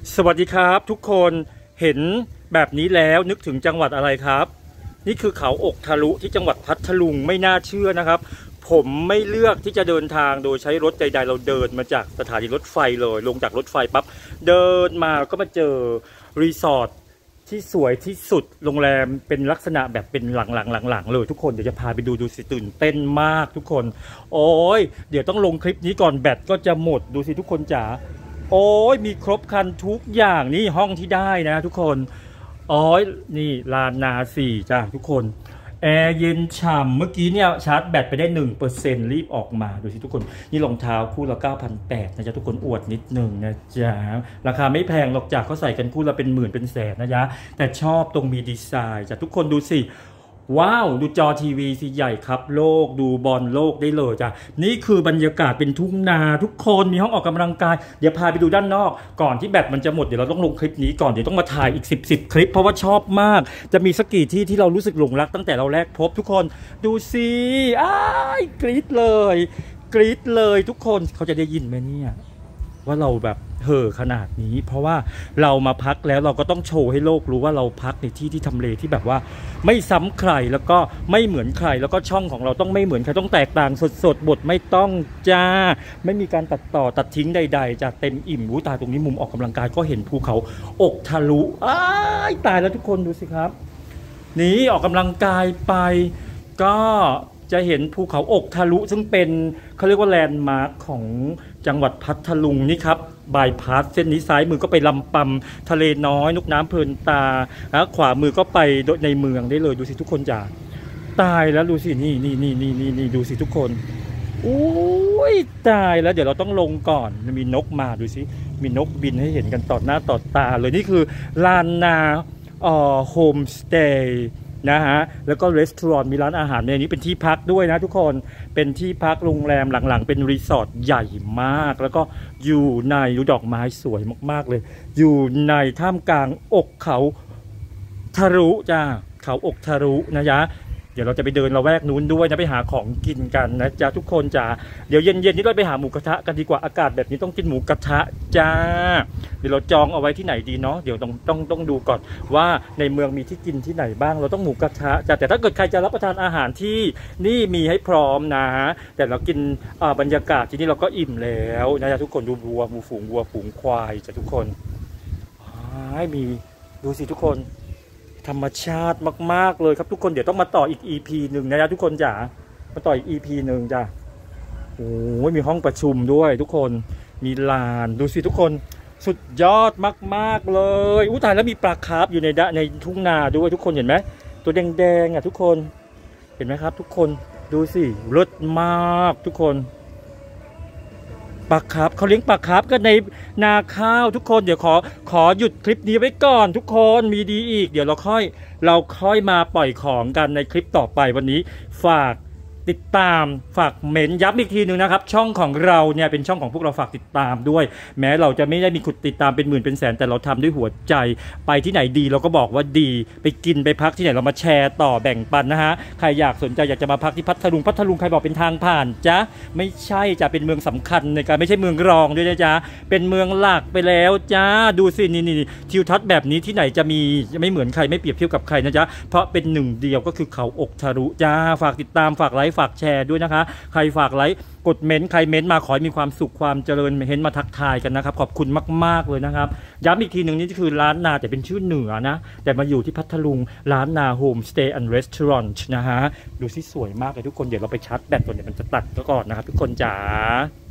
สวัสดีครับทุกคนเห็นแบบนี้แล้วนึกถึงจังหวัดอะไรครับนี่คือเขาอกทะลุที่จังหวัดพัทลุงไม่น่าเชื่อนะครับผมไม่เลือกที่จะเดินทางโดยใช้รถใดๆเราเดินมาจากสถานีรถไฟเลยลงจากรถไฟปั๊บเดินมาก็มาเจอรีสอร์ทที่สวยที่สุดโรงแรมเป็นลักษณะแบบเป็นหลังๆเลยทุกคนเดี๋ยวจะพาไปดูสิตื่นเต้นมากทุกคนโอ้ยเดี๋ยวต้องลงคลิปนี้ก่อนแบตก็จะหมดดูสิทุกคนจ๋าโอ้ยมีครบครันทุกอย่างนี่ห้องที่ได้นะทุกคนอ๋อนี่ลานนาสี่จ้าทุกคนแอร์เย็นฉ่ำเมื่อกี้เนี่ยชาร์จแบตไปได้ 1% รีบออกมาดูสิทุกคนนี่รองเท้าคู่ละ 9,800 นะจ๊ะทุกคนอวดนิดหนึ่งนะจ๊ะราคาไม่แพงหรอกจากเขาใส่กันคู่ละเป็นหมื่นเป็นแสนนะจ๊ะแต่ชอบตรงมีดีไซน์จ้ะทุกคนดูสิว้าวดูจอทีวีสิใหญ่ครับโลกดูบอลโลกได้เลยจ้ะนี่คือบรรยากาศเป็นทุ่งนาทุกคนมีห้องออกกำลังกายเดี๋ยวพาไปดูด้านนอกก่อนที่แบตมันจะหมดเดี๋ยวเราต้องลงคลิปนี้ก่อนเดี๋ยวต้องมาถ่ายอีก10คลิปเพราะว่าชอบมากจะมีสักกี่ที่เรารู้สึกหลงรักตั้งแต่เราแรกพบทุกคนดูสิอ้ายกรี๊ดเลยกรี๊ดเลยทุกคนเขาจะได้ยินไหมเนี่ยว่าเราแบบเห่อขนาดนี้เพราะว่าเรามาพักแล้วเราก็ต้องโชว์ให้โลกรู้ว่าเราพักในที่ทำเลที่แบบว่าไม่ซ้ำใครแล้วก็ไม่เหมือนใครแล้วก็ช่องของเราต้องไม่เหมือนใครต้องแตกต่างสดบทไม่ต้องจ้าไม่มีการตัดต่อตัดทิ้งใดๆจะเต็มอิ่มรู้ตาตรงนี้มุมออกกำลังกายก็เห็นภูเขาอกทะลุอ้ายตายแล้วทุกคนดูสิครับนี่ออกกำลังกายไปก็จะเห็นภูเขาอกทะลุซึ่งเป็นเขาเรียกว่าแลนด์มาร์คของจังหวัดพัทลุงนี่ครับบายพาสเส้นนี้ซ้ายมือก็ไปลำปำทะเลน้อยนกน้ำเพลินตาแล้วขวามือก็ไปในเมืองได้เลยดูสิทุกคนจ๋าตายแล้วดูสินี่ดูสิทุกคนโอ้ยตายแล้วเดี๋ยวเราต้องลงก่อนมีนกมาดูสิมีนกบินให้เห็นกันต่อหน้าต่อตาเลยนี่คือลานนาโฮมสเตย์นะฮะแล้วก็รีสอร์ทมีร้านอาหารในนี้เป็นที่พักด้วยนะทุกคนเป็นที่พักโรงแรมหลังๆเป็นรีสอร์ทใหญ่มากแล้วก็อยู่ในดอกไม้สวยมากๆเลยอยู่ในท่ามกลางอกเขาทะลุจ้าเขาอกทะลุนะจ๊ะเดี๋ยวเราจะไปเดินละแวกนู้นด้วยนะไปหาของกินกันนะจ๊ะทุกคนจ้าเดี๋ยวเย็นๆนี้เราไปหาหมูกระทะกันดีกว่าอากาศแบบนี้ต้องกินหมูกระทะจ้าเดี๋ยวเราจองเอาไว้ที่ไหนดีเนาะเดี๋ยวต้องดูก่อนว่าในเมืองมีที่กินที่ไหนบ้างเราต้องหมูกระทะจ้าแต่ถ้าเกิดใครจะรับประทานอาหารที่นี่มีให้พร้อมนะแต่เรากินบรรยากาศที่นี่เราก็อิ่มแล้วนะจ๊ะทุกคนดูวัวฝูงควายจ้ะทุกคนมีดูสิทุกคนธรรมชาติมากๆเลยครับทุกคนเดี๋ยวต้องมาต่ออีก EP หนึ่งนะจ๊ะทุกคนจ๋ามาต่ออีก EP หนึ่งจ้ะโอ้ยมีห้องประชุมด้วยทุกคนมีลานดูสิทุกคนสุดยอดมากๆเลยอู้ตายแล้วมีปลาคาร์ฟอยู่ในทุ่งนาด้วยทุกคนเห็นไหมตัวแดงๆอ่ะทุกคนเห็นไหมครับทุกคนดูสิเลิศมากทุกคนปลาคาร์ฟเขาเลี้ยงปลาคาร์ฟกันในนาข้าวทุกคนเดี๋ยวขอหยุดคลิปนี้ไว้ก่อนทุกคนมีดีอีกเดี๋ยวเราค่อยมาปล่อยของกันในคลิปต่อไปวันนี้ฝากติดตามฝากเมนย้ำอีกทีหนึ่งนะครับช่องของเราเนี่ยเป็นช่องของพวกเราฝากติดตามด้วยแม้เราจะไม่ได้มีคนติดตามเป็นหมื่นเป็นแสนแต่เราทำด้วยหัวใจไปที่ไหนดีเราก็บอกว่าดีไปกินไปพักที่ไหนเรามาแชร์ต่อแบ่งปันนะฮะใครอยากสนใจอยากจะมาพักที่พัทลุงใครบอกเป็นทางผ่านจ๊ะไม่ใช่จะเป็นเมืองสำคัญในการไม่ใช่เมืองรองด้วยนะจ๊ะเป็นเมืองหลักไปแล้วจ้าดูสินี่ทิวทัศน์แบบนี้ที่ไหนจะมีไม่เหมือนใครไม่เปรียบเทียบกับใครนะจ๊ะเพราะเป็นหนึ่งเดียวก็คือเขาอกทะลุจ้าฝากติดตามฝากไลค์ฝากแชร์ด้วยนะคะใครฝากไลค์กดเม้นใครเม้นมาขอให้มีความสุขความเจริญเห็นมาทักทายกันนะครับขอบคุณมากๆเลยนะครับย้ำอีกทีหนึ่งนี่คือร้านนาแต่เป็นชื่อเหนือนะแต่มาอยู่ที่พัทลุงร้านนาโฮมสเตย์แอนด์รีสอร์ทนะฮะดูสิสวยมากเลยทุกคนเดี๋ยวเราไปชาร์จแบตก่อนเดี๋ยวมันจะตัดก่อนนะครับทุกคนจ๋า